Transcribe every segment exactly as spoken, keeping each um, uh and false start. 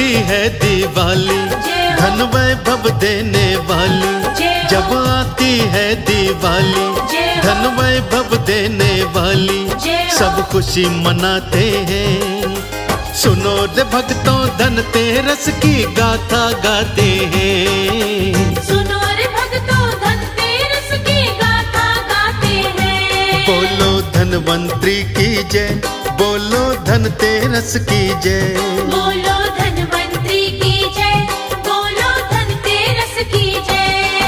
आती है दिवाली धन वैभव देने वाली, जब आती है दिवाली धन वैभव देने वाली, सब खुशी मनाते हैं। सुनो रे भक्तों धनतेरस की गाथा गाते हैं। सुनो रे भक्तों धनतेरस की गाथा गाते हैं। बोलो धनवंतरी की जय, बोलो धनतेरस की जय। बोलो धनवंतरी की जय, बोलो धनतेरस की जय।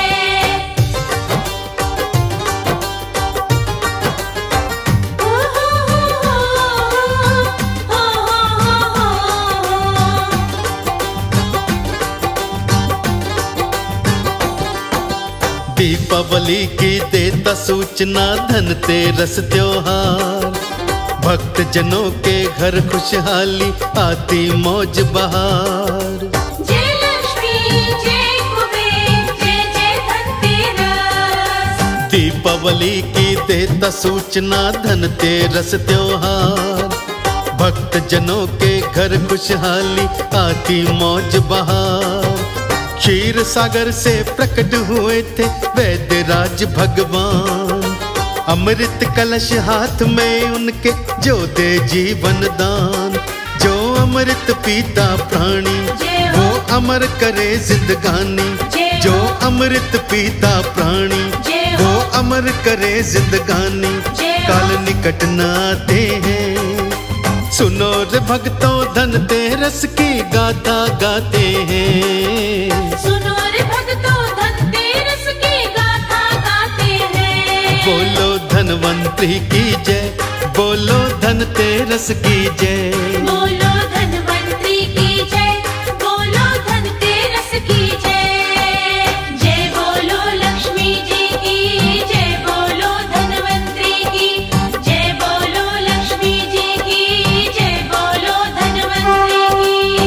दीपावली की देता सूचना धनतेरस त्योहार, भक्त जनों के घर खुशहाली आती मौज बहार। जय लक्ष्मी जय कुबेर जय जय धनतेरस। दीपावली की देता सूचना धनतेरस त्योहार, भक्त जनों के घर खुशहाली आती मौज बहार। क्षीर सागर से प्रकट हुए थे वैद्यराज भगवान, अमृत कलश हाथ में उनके जो दे जीवन दान। जो अमृत पीता प्राणी वो अमर करे जिंदगानी, जो अमृत पीता प्राणी वो अमर करे जिंदगानी। काल निकट न आते हैं, सुनो रे भक्तों धनतेरस की गाथा गाते हैं। सुनो रे भक्तों धनतेरस की गाथा गाते हैं। बोलो धनवंतरी की जय, बोलो धनतेरस की जय। बोलो धनवंतरी की जय, बोलो धनतेरस की जय। जय बोलो लक्ष्मी जी की जय, बोलो धनवंतरी की जय, बोलो लक्ष्मी जी की जय, बोलो धनवंतरी की।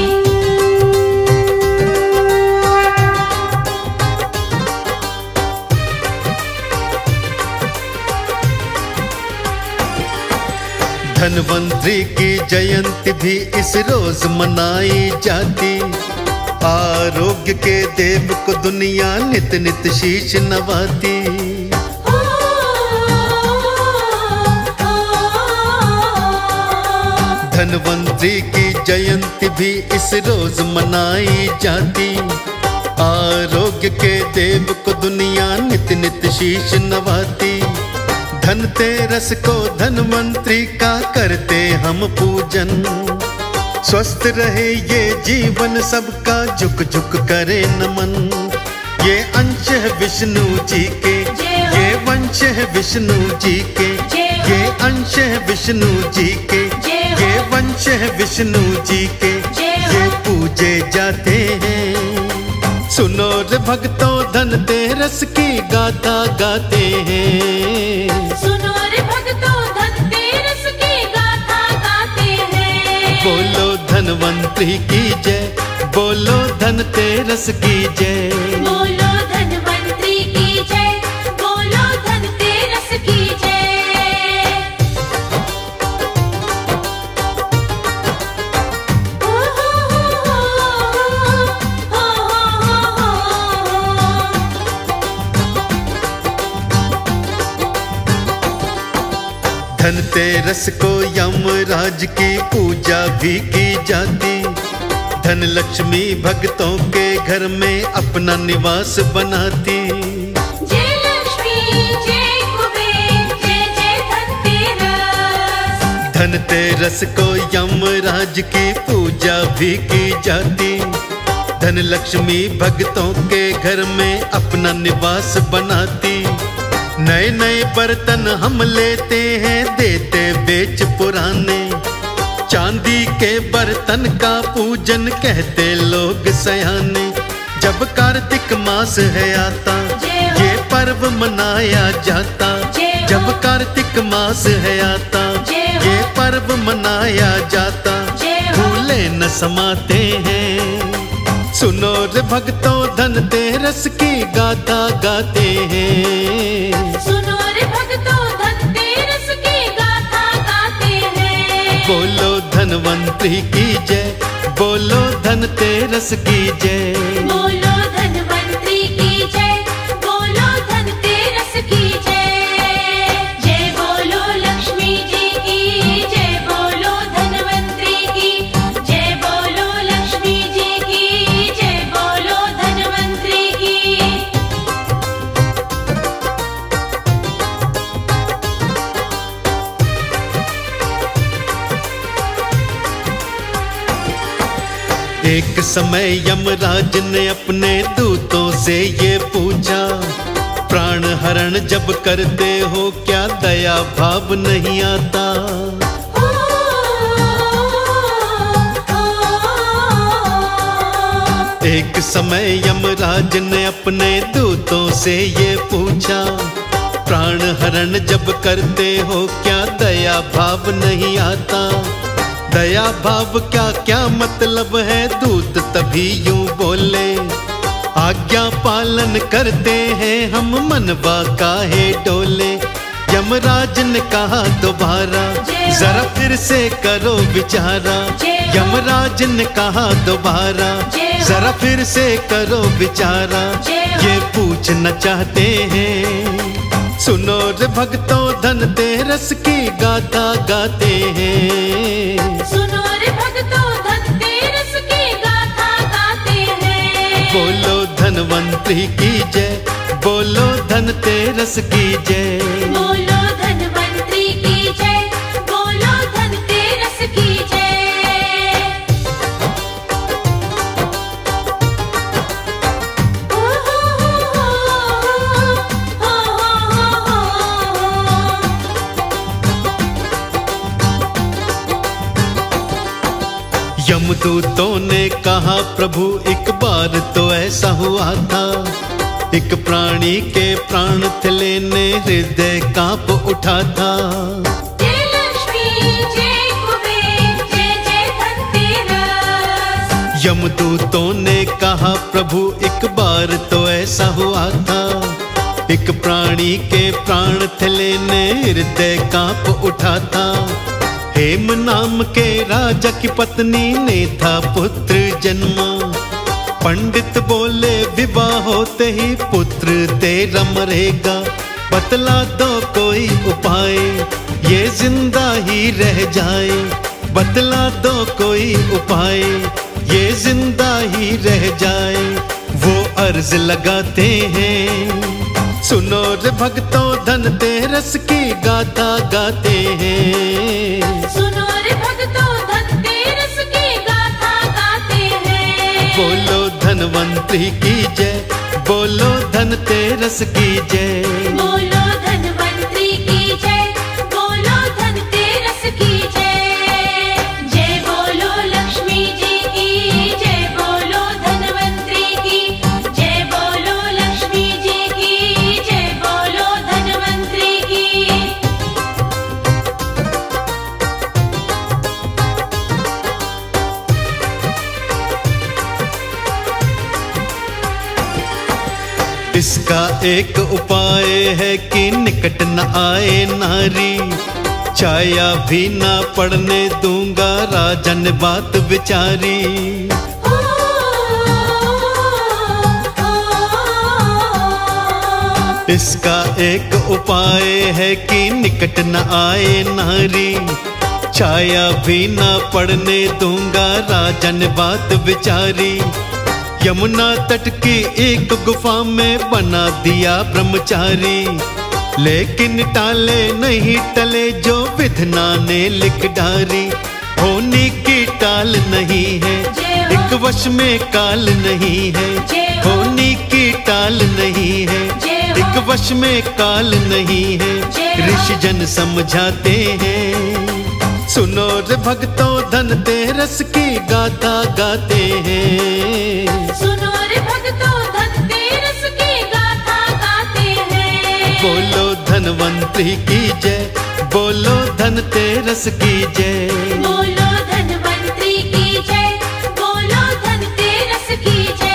धनवंतरी की जयंती भी इस रोज मनाई जाती, आरोग्य के देव को दुनिया नित नित शीश नवाती। धनवंतरी की जयंती भी इस रोज मनाई जाती, आरोग्य के देव को दुनिया नित नित शीश नवाती। धनतेरस को धनवंतरी का करते हम पूजन, स्वस्थ रहे ये जीवन सबका झुक झुक करे नमन। ये अंश है विष्णु जी के, ये वंश है विष्णु जी के, ये अंश है विष्णु जी के, ये वंश है विष्णु जी के, ये पूजे जाते हैं। सुनो रे भक्तों धनतेरस की गाथा गाते हैं। सुनो रे भक्तों धनतेरस की गाथा गाते हैं। बोलो धनवंतरी की जय, बोलो धनतेरस की जय। बोलो धनवंतरी की जय, बोलो धनतेरस की जय। धनतेरस को यमराज की पूजा भी की जाती, धन लक्ष्मी भक्तों के घर में अपना निवास बनाती। जय लक्ष्मी जय कुबेर जय जय धनतेरस। धनतेरस को यमराज की पूजा भी की जाती, धन लक्ष्मी भक्तों के घर में अपना निवास बनाती। नए नए बर्तन हम लेते हैं देते बेच पुराने, चांदी के बर्तन का पूजन कहते लोग सयाने। जब कार्तिक मास है आता ये पर्व मनाया जाता, जब कार्तिक मास है आता ये पर्व मनाया जाता। भूले न समाते हैं, सुनो रे भक्तों धनतेरस की गाथा गाते हैं। सुनो रे भक्तों धनतेरस की गाथा गाते हैं। बोलो धनवंतरी की जय, बोलो धनतेरस की जय। बोलो धन्वंतरी की जय, बोलो धनतेरस की जय। जय बोलो लक्ष्मी जी की, जय बोलो धन्वंतरी की, जय बोलो लक्ष्मी जी की, जय बोलो धन्वंतरी की। एक समय यमराज ने अपने दूतों से ये पूछा, प्राण हरण जब करते हो क्या दया भाव नहीं आता? ओ, ओ, ओ, एक समय यमराज ने अपने दूतों से ये पूछा, प्राण हरण जब करते हो क्या दया भाव नहीं आता? दया भाव क्या क्या मतलब है? दूत तभी यूं बोले, आज्ञा पालन करते हैं हम, मनवा काहे डोले। यमराज ने कहा दोबारा, जरा फिर से करो विचारा। यमराज ने कहा दोबारा, जरा फिर से करो विचारा। ये पूछना चाहते हैं, सुनो रे भक्तों धनतेरस की गाथा गाते हैं। सुनो रे भक्तों धनतेरस की गाथा गाते हैं। बोलो धनवंतरी की जय, बोलो धनतेरस की जय। बोलो धन्वंतरी की जय, बोलो धनतेरस की जय। ओ हो हो हो हो हो हो। यमदूतों ने कहा प्रभु एक बार तो ऐसा हुआ था, एक प्राणी के प्राण थे लेने हृदय कांप उठा था। जय लक्ष्मी जय कुबेर जय जय धनतेरस। यमदूतों ने कहा प्रभु एक बार तो ऐसा हुआ था, एक प्राणी के प्राण थे लेने हृदय कांप उठा था। हेम नाम के राजा की पत्नी ने था पुत्र जन्मा, पंडित बोले विवाह होते ही पुत्र तेरा मरेगा, बतला दो कोई उपाय ये जिंदा ही रह जाए। बतला दो कोई उपाय ये जिंदा ही रह जाए। वो अर्ज लगाते हैं, सुनो रे भक्तों धनतेरस की गाथा गाते हैं। सुनो रे भक्तों धनतेरस की गाथा गाते हैं। बोलो धनवंतरी की जय, बोलो धनतेरस की जय। बोलो धन्वंतरी की जय, बोलो धनतेरस की जय। जय बोलो लक्ष्मी जी की, जय बोलो धन्वंतरी की, जय बोलो लक्ष्मी जी की, जय बोलो धन्वंतरी की। इसका एक उपाय है कि निकट न आए नारी, छाया भी ना पड़ने दूंगा राजन बात विचारी। ओ, ओ, ओ, इसका एक उपाय है कि निकट न आए नारी, छाया भी ना पड़ने दूंगा राजन बात विचारी। यमुना तट की एक गुफा में बना दिया ब्रह्मचारी, लेकिन टाले नहीं टले जो विधना ने लिख डारी। होनी की टाल नहीं है, एक वश में काल नहीं है। होनी की टाल नहीं है, एक वश में काल नहीं है। ऋषि जन समझाते हैं, सुनो रे भक्तों धनतेरस की गाथा गाते हैं। सुनो रे भक्तों धनतेरस की गाथा गाते हैं। बोलो धनवंतरी की जय, बोलो धनतेरस की जय। बोलो धन्वंतरी की जय, बोलो धनतेरस की जय।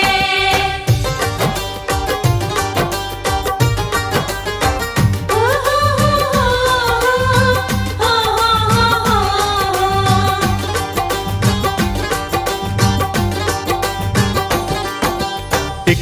ओ हो हो हो हो हो हो हो।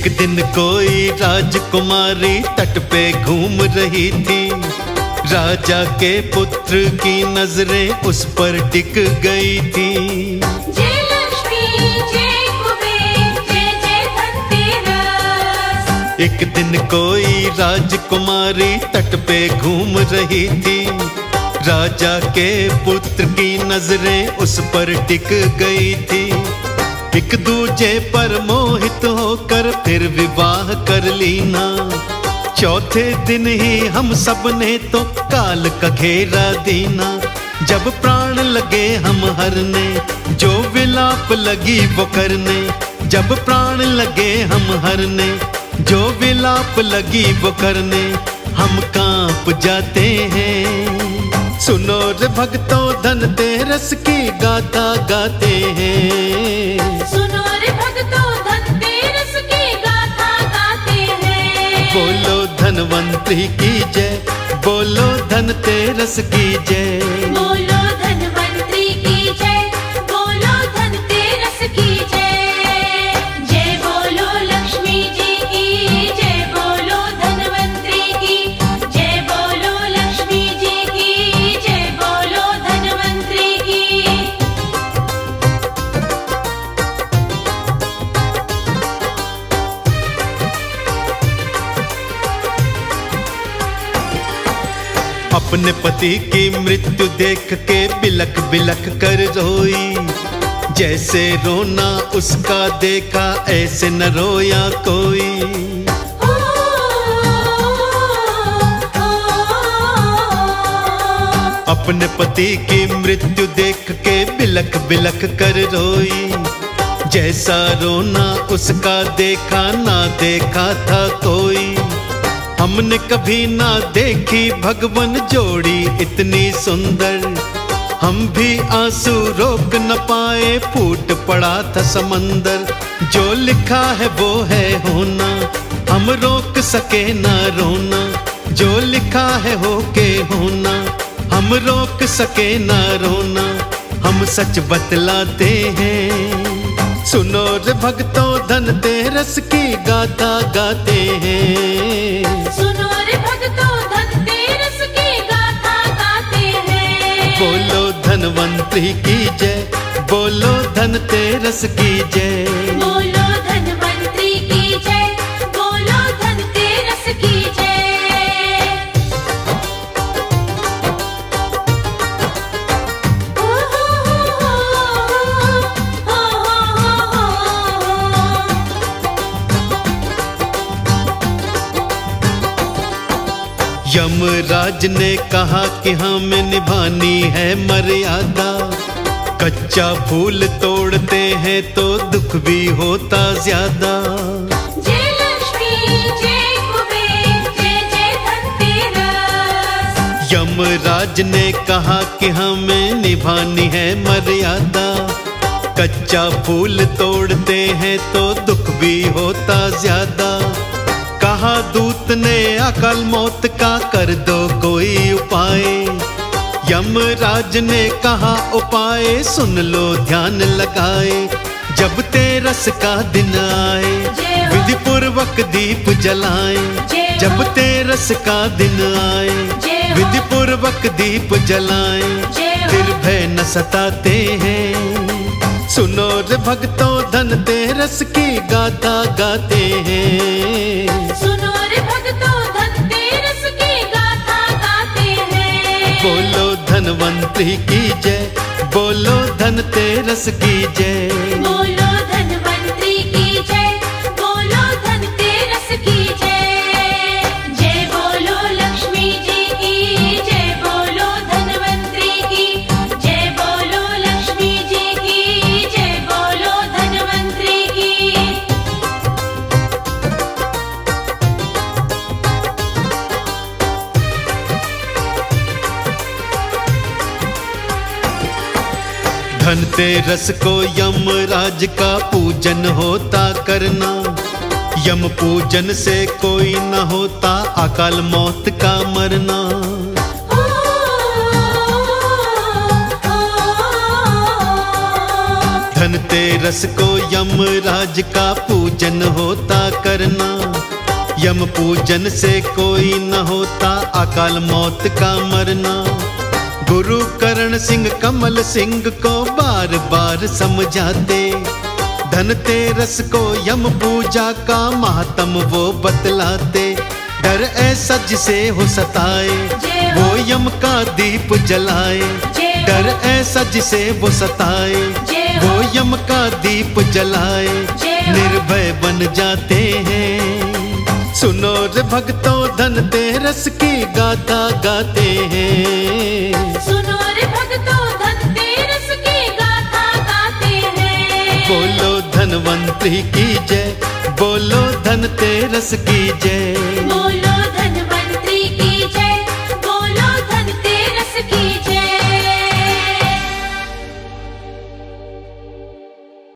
एक दिन कोई राजकुमारी तट पे घूम रही थी। राजा के पुत्र की नजरें उस पर टिक गई थी। जय लक्ष्मी जय कुबेर जय जय धनतेरस। एक दिन कोई राजकुमारी तट पे घूम रही थी। राजा के पुत्र की नजरें उस पर टिक गई थी। एक दूजे पर मोहित होकर फिर विवाह कर लीना। चौथे दिन ही हम सब ने तो काल का घेरा दीना। जब प्राण लगे हम हरने, जो विलाप लगी वो करने। जब प्राण लगे हम हरने, जो विलाप लगी वो करने। हम कांप जाते हैं। सुनो रे भक्तों धनतेरस की गाथा गाते हैं। सुनो रे भक्तों धनतेरस की गाथा गाते हैं। बोलो धनवंतरी की जय, बोलो धनतेरस की जय। बोलो धनवंतरी की जय, बोलो धनतेरस की जय। जय बोलो लक्ष्मी जी की जय, बोलो धनवंतरी की जय। बोलो लक्ष्मी जी की जय, बोलो धनवंतरी की। अपने पति की मृत्यु देख के बिलख बिलख कर रोई। जैसे रोना उसका देखा ऐसे न रोया कोई। अपने पति की मृत्यु देख के बिलख बिलख कर रोई। जैसा रोना उसका देखा ना देखा था कोई। हमने कभी ना देखी भगवन जोड़ी इतनी सुंदर। हम भी आंसू रोक न पाए, फूट पड़ा था समंदर। जो लिखा है वो है होना, हम रोक सके ना रोना। जो लिखा है हो के होना, हम रोक सके ना रोना। हम सच बतलाते हैं। सुनो रे भक्तों धनतेरस की गाथा गाते हैं। सुनो रे भक्तों धनतेरस की गाथा गाते हैं। बोलो धनवंतरी की जय, बोलो धनतेरस की जय। बोलो धनवंतरी की जय, बोलो धनतेरस की जय। ओ हो हो हो हो हो। यमराज ने कहा कि हमें निभानी है मर्यादा। कच्चा फूल तोड़ते हैं तो दुख भी होता ज्यादा। जय लक्ष्मी जय कुबेर जय जय धनतेरस। यमराज ने कहा कि हमें निभानी है मर्यादा। कच्चा फूल तोड़ते हैं तो दुख भी होता ज्यादा। कहा दूत ने अकाल मौत का कर दो कोई उपाय। यमराज ने कहा उपाय सुन लो ध्यान लगाए। जब तेरस का दिन आए विधि पूर्वक दीप जलाएं। जब तेरस का दिन आए विधि पूर्वक दीप जलाएं। फिर भय न सताते हैं। सुनो रे भक्तों धनतेरस की गाथा गाते हैं। सुनो रे भक्तों धनतेरस की गाथा गाते हैं। बोलो धनवंतरी की जय, बोलो धनतेरस की जय। बोलो धनवंतरी की जय, बोलो धनतेरस की जय। जय बोलो लक्ष्मी जी की जय, बोलो धनवंतरी की जय। बोलो लक्ष्मी जी की जय, बोलो धनवंतरी की। धनतेरस को यमराज का पूजन होता करना। यम पूजन से कोई न होता अकाल मौत का मरना। धनतेरस को यमराज का पूजन होता करना, यम पूजन से कोई न होता अकाल मौत का मरना। गुरु करण सिंह कमल सिंह को बार बार समझाते, धनतेरस को यम पूजा का मातम वो बतलाते। डर ऐसा जिसे हो सताए वो यम का दीप जलाए, डर ऐसा जिसे वो सताए वो यम का दीप जलाए, निर्भय बन जाते हैं। सुनो रे भक्तों धनतेरस की गाथा गाते हैं, सुनो रे भक्तों धनतेरस की गाथा गाते हैं। बोलो धनवंतरी की जय, बोलो धनतेरस की जय, बोलो धनवंतरी